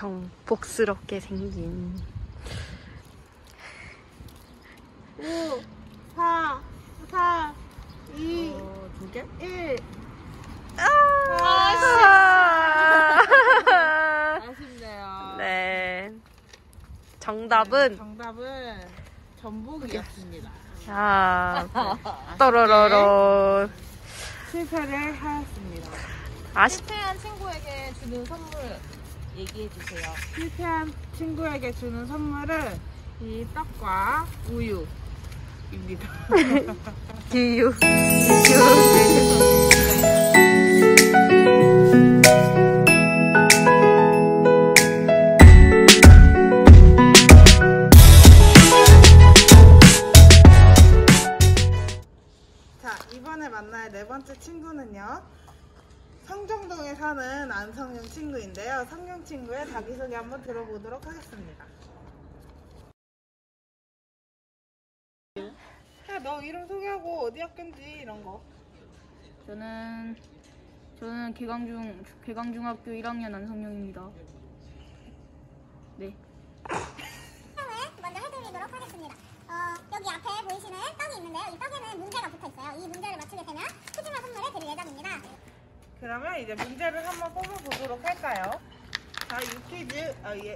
엄청 복스럽게 생긴 5, 4, 4, 2, 2개? 1. 아쉽네요. 네. 정답은 전복이었습니다. 자, 또로로로 실패를 하였습니다. 실패한 친구에게 주는 선물 얘기해주세요. 실패한 친구에게 주는 선물은 이 떡과 우유입니다. 기유. 자, 이번에 만날 네 번째 친구는요. 성정동에 사는 안성윤 친구인데요. 성윤 친구의 자기소개 한번 들어보도록 하겠습니다. 야, 너 이름 소개하고 어디 학교인지 이런 거. 저는 개강중학교 1학년 안성영입니다. 네. 먼저 해드리도록 하겠습니다. 여기 앞에 보이시는 떡이 있는데요. 이 떡에는 문제가 붙어 있어요. 이 문제를 맞추게 되면 푸짐한 선물을 드릴 예정입니다. 그러면 이제 문제를 한번 뽑아보도록 할까요? 자, 유퀴즈.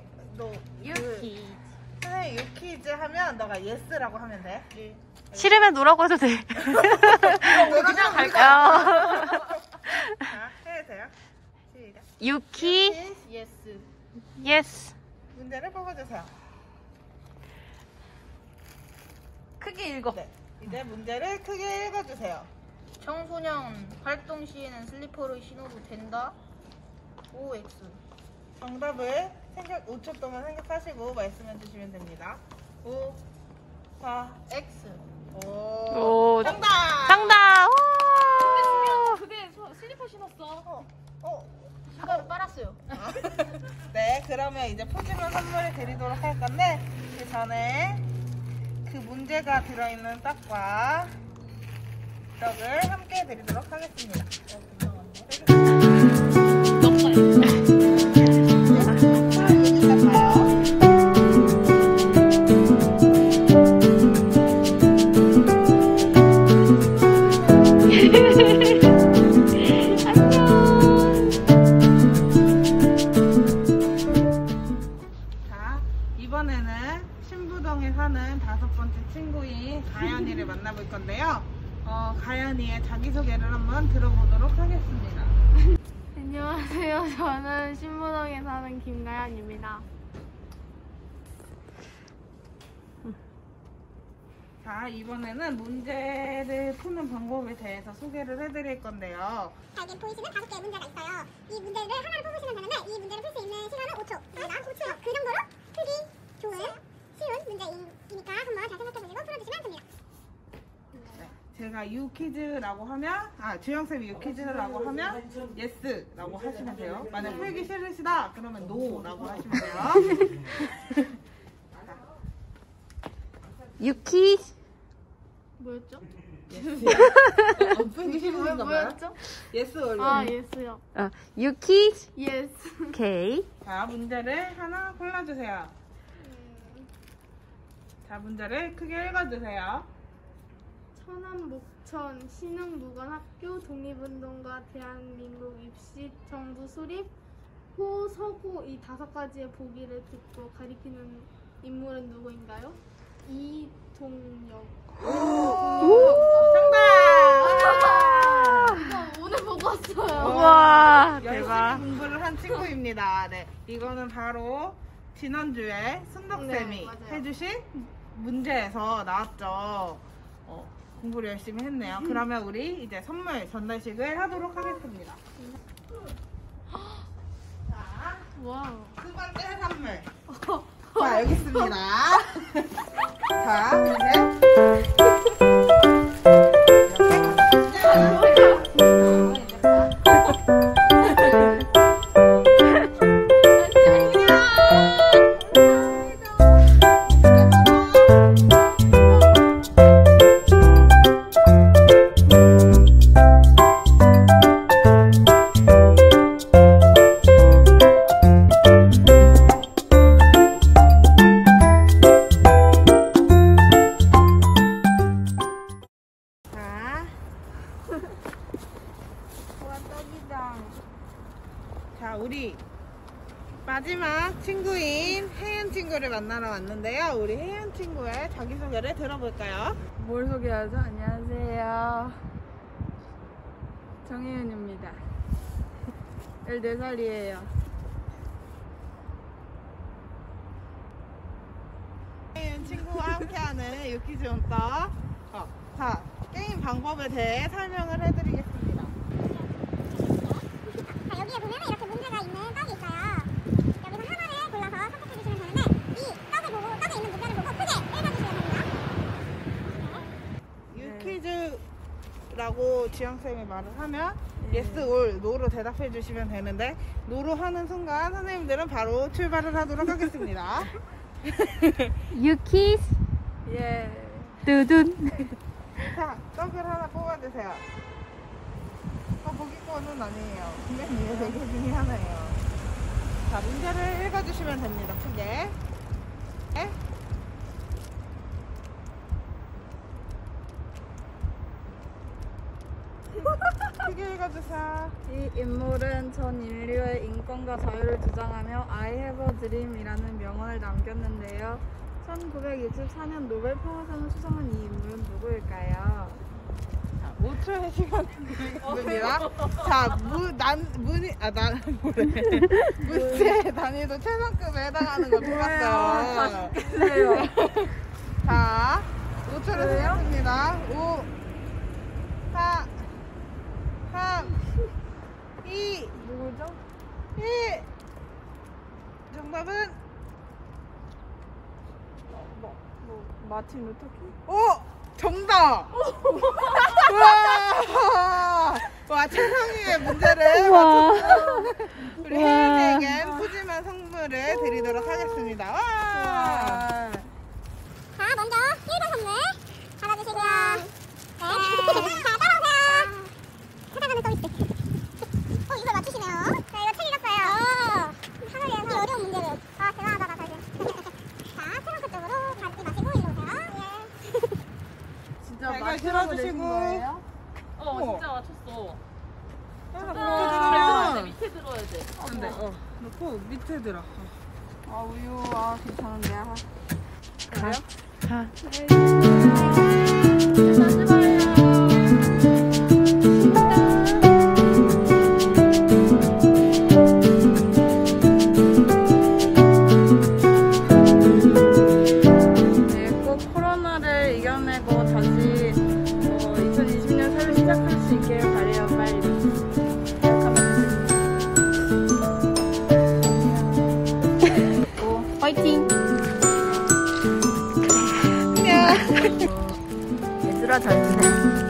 선생님 유퀴즈 하면 너가 예스라고 하면 돼. 네. 싫으면 노라고 해도 돼. 그냥 갈까요? 자, 해도 돼요. 시작. 유키. 예스. 예스. 문제를 뽑아주세요. 크게 읽어. 네. 이제 문제를 크게 읽어주세요. 청소년 활동 시에는 슬리퍼를 신어도 된다? OX. 정답을 5초 동안 생각하시고 말씀해 주시면 됩니다. 5, 4, X. 오, 정답! 정답! 그게 슬리퍼 신었어. 어. 신발을 빨았어요. 네, 그러면 이제 푸짐한 선물을 드리도록 할 건데 그 전에 그 문제가 들어있는 떡과 떡을 함께 드리도록 하겠습니다. 여기다 봐요. 자, 이번에는 신부동에 사는 5번째 친구인 가연이를 만나볼 건데요. 가연이의 자기소개를 한번 들어보도록 하겠습니다. 안녕하세요. 저는 신부동에 사는 김가연입니다. 자, 이번에는 문제를 푸는 방법에 대해서 소개를 해드릴 건데요. 자, 여기 보이시는 5개의 문제가 있어요. 이 문제를 하나를 뽑으시면 되는데 이 문제를 풀 수 있는 시간은 5초입니다. 5초. 그 정도로 풀기 좋은 쉬운 문제이니까 한번 잘 생각해보시고 풀어주시면 됩니다. 네, 제가 유퀴즈라고 하면 주영쌤이 유퀴즈라고 하면 예스라고 하시면 돼요. 만약 풀기 싫으시다 그러면 노라고 하시면 돼요. 유키. 뭐였죠? 풀기 싫으신가 봐요. 뭐였죠? 예스 올려. 예스요. 유키. 예스. 오케이. 자, 문제를 하나 골라주세요. 자, 문제를 크게 읽어주세요. 천안 목천 신흥무관학교 독립운동과 대한민국 입시 정부 수립 호 서구 이 5가지의 보기를 듣고 가리키는 인물은 누구인가요? 이동혁. 정답! 오늘 보고 왔어요. 우와, 열심히 대박. 공부를 한 친구입니다. 네, 이거는 바로 지난주에 순덕쌤이 네, 맞아요. 해주신 문제에서 나왔죠. 공부를 열심히 했네요. 그러면 우리 이제 선물 전달식을 하도록 하겠습니다. 자, 와우. 두 번째 선물. 자, 여기 있습니다. 자, 이제 마지막 친구인 혜연 친구를 만나러 왔는데요. 우리 혜연 친구의 자기소개를 들어볼까요? 뭘 소개하죠? 안녕하세요. 정혜윤입니다. 14살이에요. 혜연 친구와 함께하는 유퀴즈 온떡. 자, 게임 방법에 대해 설명을 해드리겠습니다. 자, 여기에 보면은 이렇게 문제가 있는 떡이 있어요. 여기서 하나를 골라서 선택해 주시면 되는데 이 떡을 보고 떡에 있는 문제를 보고 크게 읽어주시면 됩니다. 유퀴즈라고 지영쌤이 말을 하면 yes or no로 대답해 주시면 되는데 no로 하는 순간 선생님들은 바로 출발을 하도록 하겠습니다. 유키스. 예. 두둔. 자, 떡을 하나 뽑아주세요. 보기권은 아니에요. 맨 위에 4개 중에 하나예요. 자, 문제를 읽어주시면 됩니다. 크게. 네? 크게 읽어주세요. 이 인물은 전 인류의 인권과 자유를 주장하며 I have a dream이라는 명언을 남겼는데요. 1964년 노벨 평화상을 수상한 이 인물은 누구일까요? 5초의 시간을 드리겠습니다. 자, 문제 난이도 최상급에 해당하는 걸 뽑았어요. 그래요. 자, 5초를 드리겠습니다. 5, 4, 3, 2, 누구죠? 1. 정답은 마틴 루터킹? 오! 정답! 우와! 와, 최상위의 문제를 우와. 맞췄어요. 우리 혜연이에겐 푸짐한 선물을 드리도록 하겠습니다. 와! 자, 먼저 1번 선물 받아주시고요. 네. 자, 따라오세요. 찾아가는 서비스. 이걸 맞추시네요. 자, 이거 책 읽었어요. 하늘 위해서 어려운 문제를. 아, 대단하다, 나 사실. 자, 체력 그쪽으로 가지 마시고 일로 오세요. 예. 진짜 자, 이걸 마틴으로 들어주시고. 내신 거예요? 진짜 맞췄어. 하나 들어야 돼. 보여드리면 밑에 들어야 돼. 근데 놓고 밑에 들어. 아, 우유. 아, 괜찮은데. 아. 가. 네, 꼭 코로나를 이겨내고 다시 2020년 새로 시작할 수 있길 바래요. 빨리. 화이팅. 얘들아 잘 지내.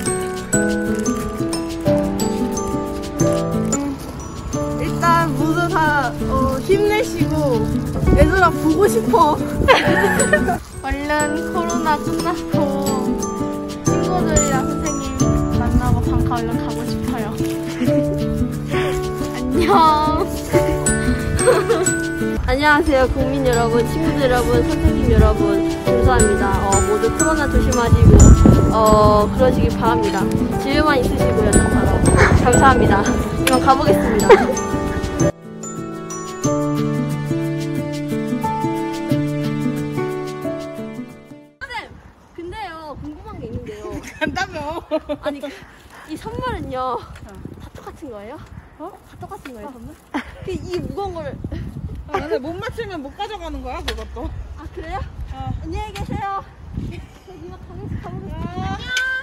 일단 모두 다 힘내시고 얘들아 보고 싶어. 얼른 코로나 끝나고 친구들이랑 선생님 만나고 방과 얼른 가고 싶어요. 안녕. 안녕하세요 국민 여러분, 친구들 여러분, 선생님 여러분, 김수아입니다. 모두 코로나 조심하시고 그러시길 바랍니다. 진료만 있으시고요. 저처럼 감사합니다. 이만 가보겠습니다. 근데요 궁금한 게 있는데요. 간다며. 아니 이 선물은요 다 똑같은 거예요? 다 똑같은 거예요 선물? 이 무거운 거를 근데 못 맞추면 못 가져가는 거야, 그것도. 아 그래요? 안녕히 계세요. 저 이만 가보겠습니다. 안녕.